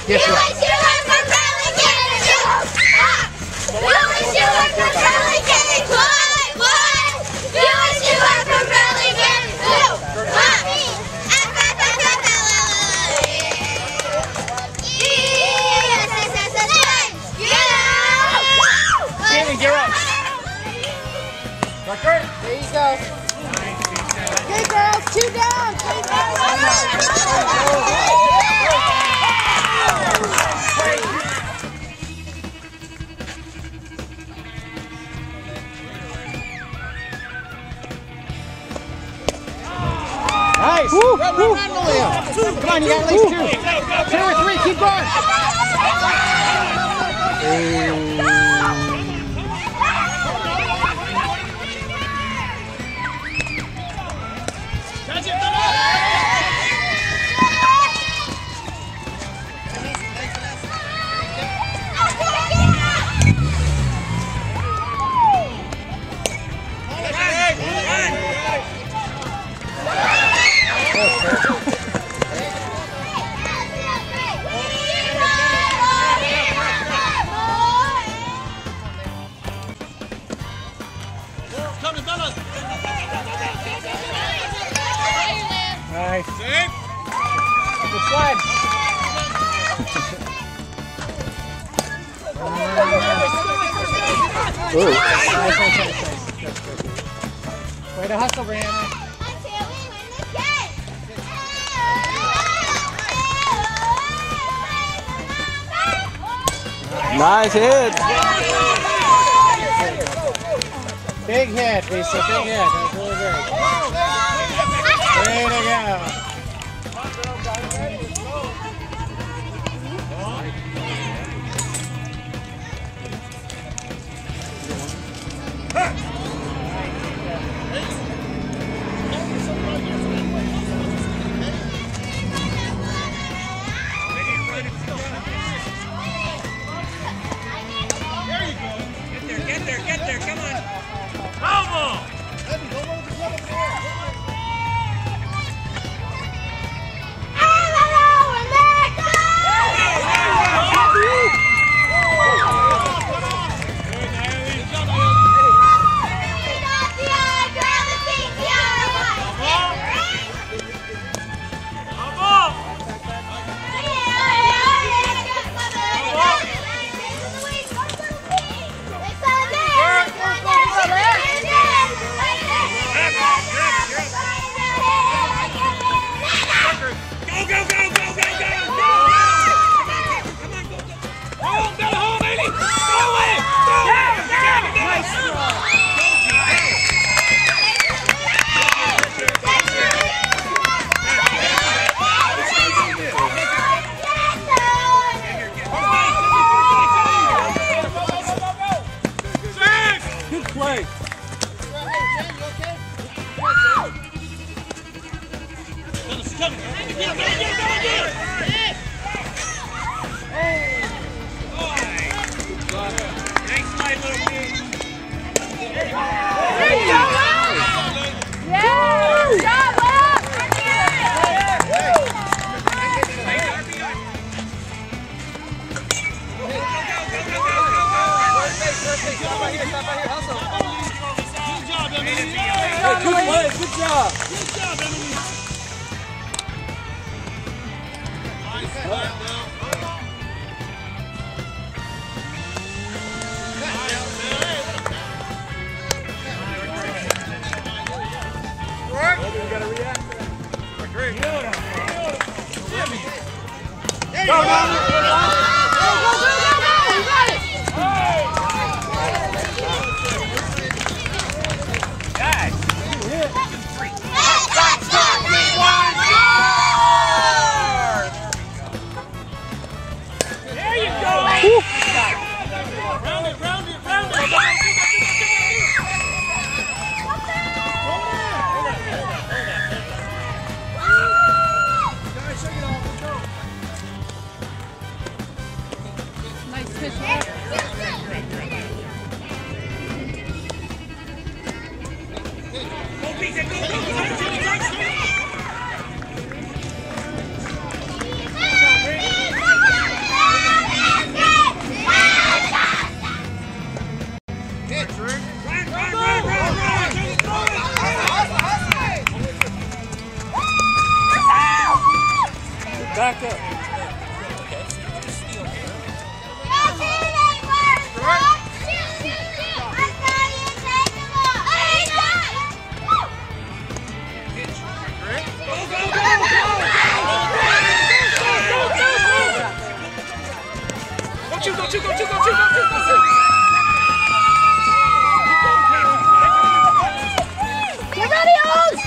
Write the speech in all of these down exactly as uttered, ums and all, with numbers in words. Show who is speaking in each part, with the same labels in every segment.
Speaker 1: Yes,
Speaker 2: you wish you were from Burlington. You wish you were from Burlington. What? What? You wish you were from Burlington. What?
Speaker 1: Steven, get up. Rucker.
Speaker 3: There you go. Okay, girls, two down. Two down.
Speaker 1: Nice.
Speaker 3: Woo,
Speaker 1: Run,
Speaker 3: woo.
Speaker 1: run, run, Malia. Come on, you got at least two. Two or three. Keep going. Nice. Good slide.
Speaker 3: Ooh.
Speaker 1: Nice, nice, nice, nice. That's good. Way to hustle, Brianna.
Speaker 3: Nice hit.
Speaker 1: Big hit, Lisa. Big hit. That was really good. Way to go.
Speaker 4: Get there, get there, come on. Come on!
Speaker 1: back up.
Speaker 4: Go, shoot, go, shoot, go, shoot, go, shoot, go, shoot, go, shoot.
Speaker 3: Get ready, Oz!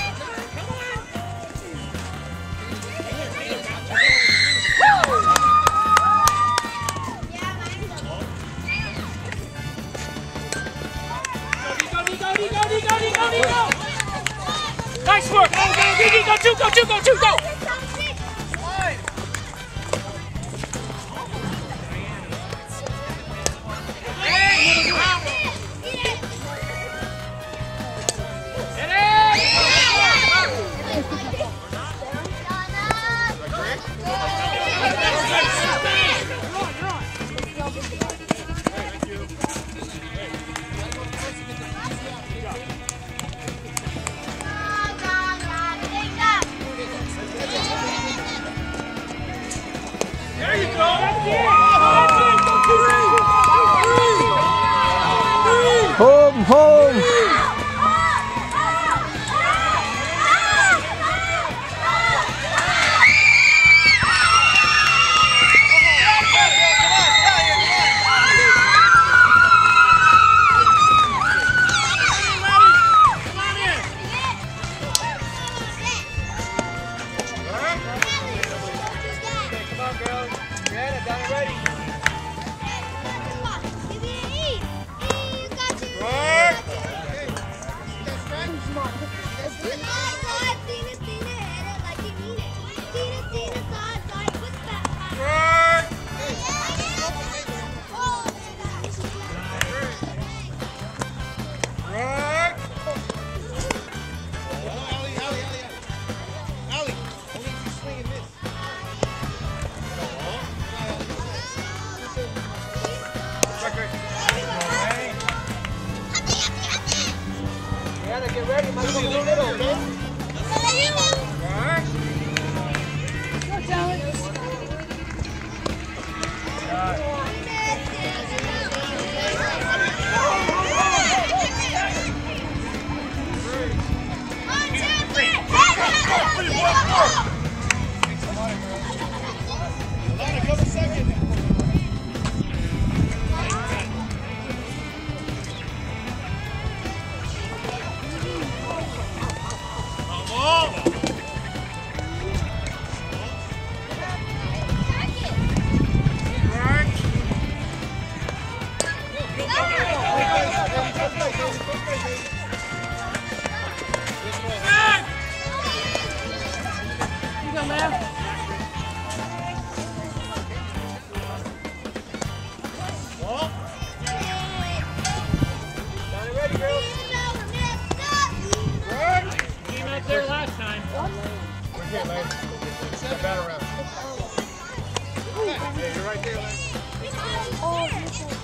Speaker 4: Nice work! Go, go, Gigi, go, shoot, go, shoot, go, shoot, go! There you go! That's it!
Speaker 5: Home, home!
Speaker 1: Get ready, might go a little middle, okay?
Speaker 3: Go, Talent. You go, man.
Speaker 4: Came out there last time.
Speaker 1: We're here, man. Step out around. Yeah, you're right there, man.
Speaker 3: Oh,